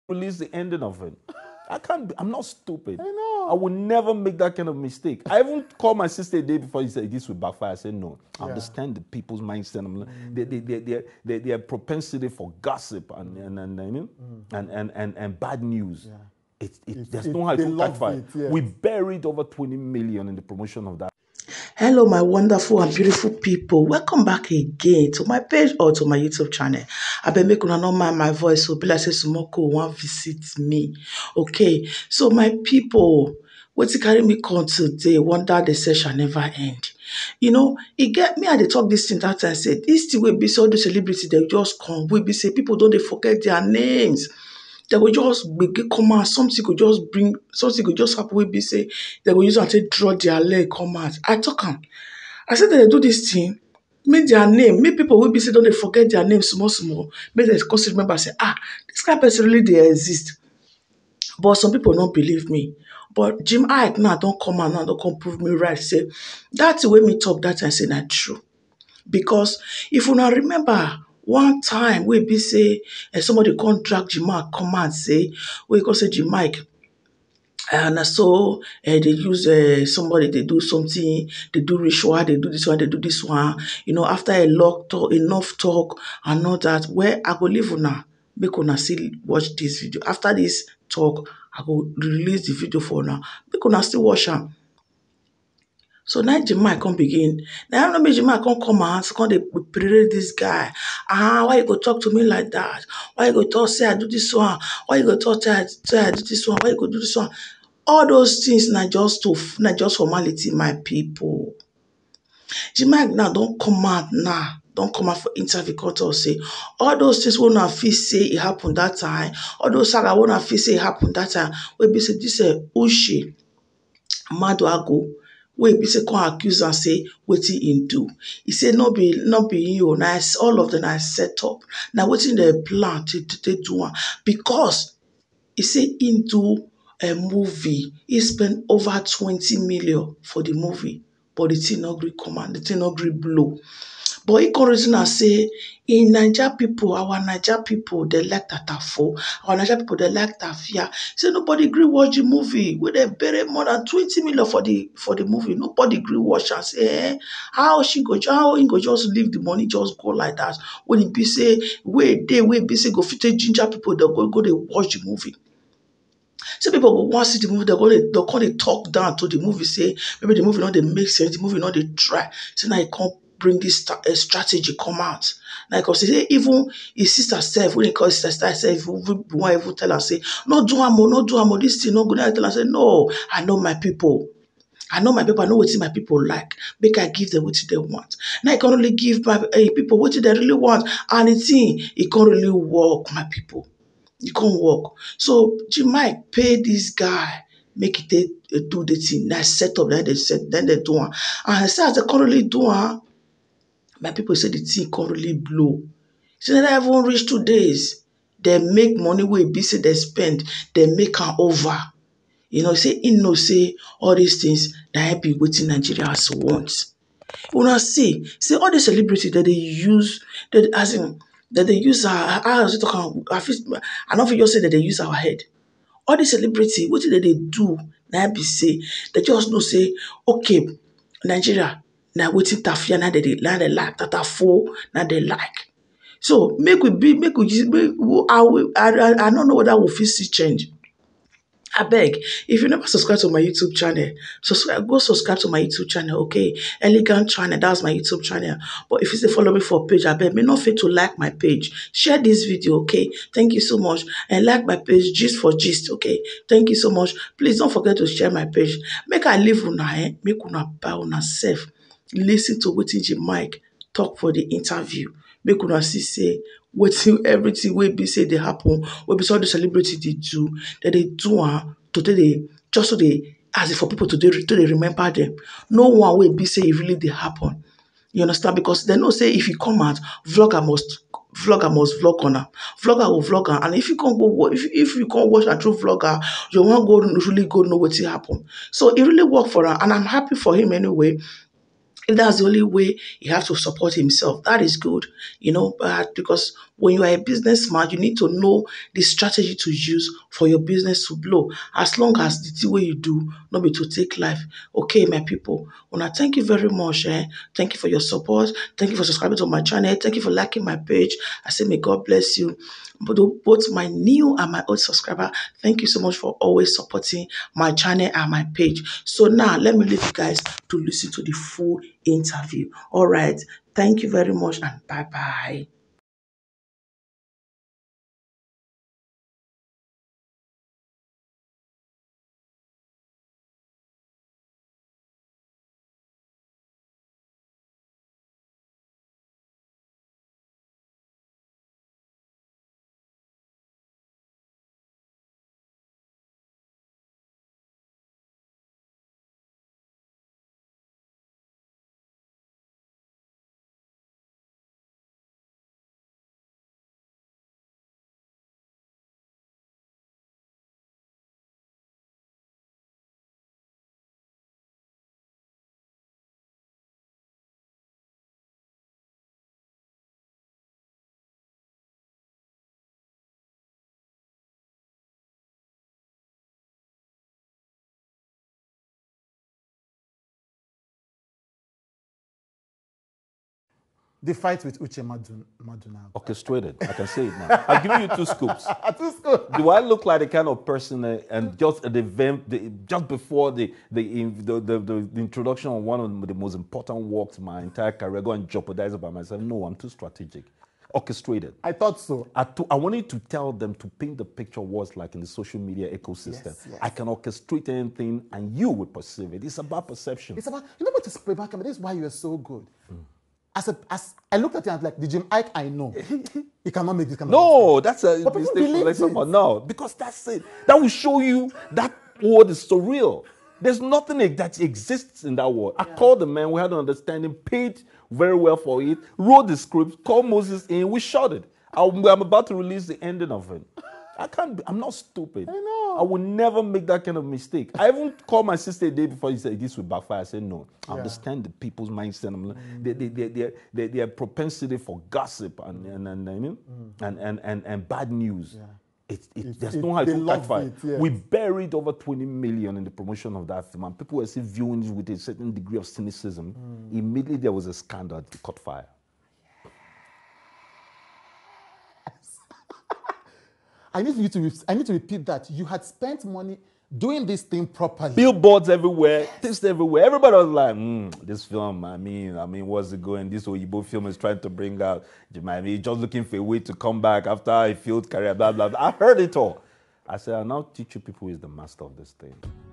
release the ending of it. I can't. I'm not stupid. I know. I would never make that kind of mistake. I even called my sister a day before. He said this would backfire. I said no. I understand the people's mindset. Their propensity for gossip and bad news. There's no how it will catch fire. Yes. We buried over 20 million in the promotion of that. Hello, my wonderful and beautiful people. Welcome back again to my page or to my YouTube channel. I been making no mind my voice, so be like say Sumoko want visit me. Okay, so my people, what you carry me come today? Wonder the session never end. You know, it get me. I dey talk this thing that I said. This thing will be so the celebrity they just come. We be say people don't they forget their names. They go just come out, something could just bring, something could just happen. We be say they go use and take draw their leg come out. I talk am. I said that they do this thing, make their name, make people will be say don't they forget their name small. Make them consider remember say this kind of person really they exist. But some people don't believe me. But Jim Iyke now don't come out now, don't come prove me right. Say that's the way me talk that I say not true. Because if you now remember one time we be say somebody come drag Jim Iyke come out say we go say Jim Iyke and so they use somebody, they do something, they do ritual, they do this one, they do this one. You know, after enough talk and all that, where I go leave una, make una still watch this video. After this talk, I go release the video for una, make una still watch am. So now Jim Iyke come begin. Now I don't know Jim Iyke come out, come they berate this guy. Why you go talk to me like that? Why you go talk say I do this one? Why you go talk say I do this one? Why you go do this one? All those things not just formality, my people. Jim Iyke now don't come out now. Don't come out for interview court or say all those things will not feel say it happened that time. All those saga will not feel say it happened that time. We be say this Uche Maduago. We be say come accuse and say wetin him do. He say no be you. Nice, all of them are set up. Now wetin they plan to do one because he say him do a movie. He spent over 20 million for the movie, but the thing not gree come and the thing not gree blow. But he come reason and say in Naija people, our Naija people, they like Tatafo. Our Naija people, they like Tafia. Say nobody gree watch the movie. We they bury more than 20 million for the movie. Nobody gree watch and say, how he go just leave the money, just go like that. When he be say, we be say go fit ginger people, they go they watch the movie. So people go want see the movie, they're going to talk down to the movie, say maybe the movie not they make sense, the movie not they try. So now he can't bring this strategy come out. Now because say even his sister self, when he call his sister self, want even tell her say, no do amo, this thing no good. I tell her say, no, I know my people. I know what my people like. Make I give them what they want. Now I can only give my people what they really want. And the thing, it can't really work, my people. You can't work. So Jim Iyke pay this guy, make it do the thing. Now set up, then they do it. And I say as they currently do it, my people say the thing currently blow. So they don't even reach 2 days. They make money where be say they spend, they make am over. You know, say say all these things that I be waiting Nigerians want. Una see all the celebrities that they use, that as in that they use our I don't feel just say that they use our head. All the celebrity, what did they do? Now be say they just know say, okay, Nigeria, now waiting Tafia, now they like Tatafo, now they like. So I don't know whether we'll feel see change. I beg, if you never subscribe to my YouTube channel, go subscribe to my YouTube channel, okay? Elegant channel, that's my YouTube channel. But if you say follow me for page, I beg, me not fail to like my page. Share this video, okay? Thank you so much. And like my page, gist for gist, okay? Thank you so much. Please don't forget to share my page. Make I leave una, make una buy una self. Listen to what Jim Iyke talk for the interview. Make una see say wetin everything wey be say dey happen, wey be say all the celebrity dey do, that they do to dey just so they as if for people to dey remember them. No one wey be say it really dey happen. You understand? Because they know say if you come out, vlogger must vlog on her. Vlogger will vlog her. And if you can't go if you can't watch a true vlogger, you won't go really go know what happen. So it really worked for her, and I'm happy for him anyway. If that's the only way he has to support himself, that is good, you know, because When you are a businessman, you need to know the strategy to use for your business to blow. As long as the thing wey you do no be to take life. Okay, my people, una thank you very much. Thank you for your support. Thank you for subscribing to my channel. Thank you for liking my page. I say may God bless you. But both my new and my old subscriber, thank you so much for always supporting my channel and my page. So now let me leave you guys to listen to the full interview. All right. Thank you very much and bye-bye. The fight with Uche Maduna. Orchestrated. I can say it now. I'll give you 2 scoops. 2 scoops. Do I look like the kind of person and just at the event, just before the introduction of one of the most important works in my entire career, go and jeopardize it by myself? No, I'm too strategic. Orchestrated. I thought so. I wanted to tell them to paint the picture of what's like in the social media ecosystem. Yes. I can orchestrate anything and you will perceive it. It's about perception. It's about, you know what is remarkable? This is why you're so good. As I looked at it, I was like, the Jim Iyke I know, he cannot make this kind of No, that's a but people mistake. believe it. No, because that's it. That will show you that word is so real. There's nothing that exists in that word. I called the man, we had an understanding, paid very well for it, wrote the script, called Moses in, we shot it. I'm about to release the ending of it. I'm not stupid. I know. I will never make that kind of mistake. I even called my sister a day before he said this will backfire. I said no. I understand the people's mindset. Their propensity for gossip and bad news. There's no how to backfire. Yes. We buried over 20 million in the promotion of that film, and people were still viewing it with a certain degree of cynicism. Immediately there was a scandal to cut fire. I need to repeat that. You had spent money doing this thing properly. Billboards everywhere, things everywhere. Everybody was like, this film, I mean, what's it going? This Oyibo film is trying to bring out, just looking for a way to come back after a failed career, blah, blah, blah. I heard it all. I said, I'll now teach you people who is the master of this thing.